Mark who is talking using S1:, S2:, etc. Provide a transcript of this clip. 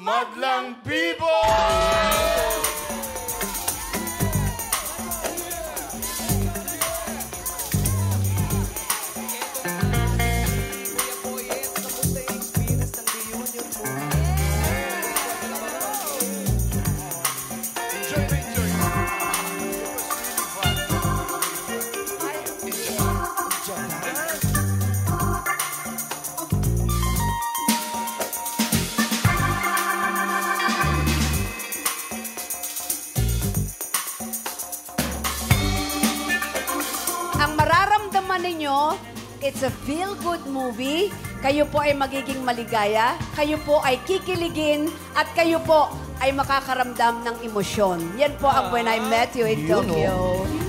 S1: Madlang People!
S2: Ang mararamdaman ninyo, it's a feel-good movie. Kayo po ay magiging maligaya, kayo po ay kikiligin, at kayo po ay makakaramdam ng emosyon. Yan po ang When I Met You in Tokyo.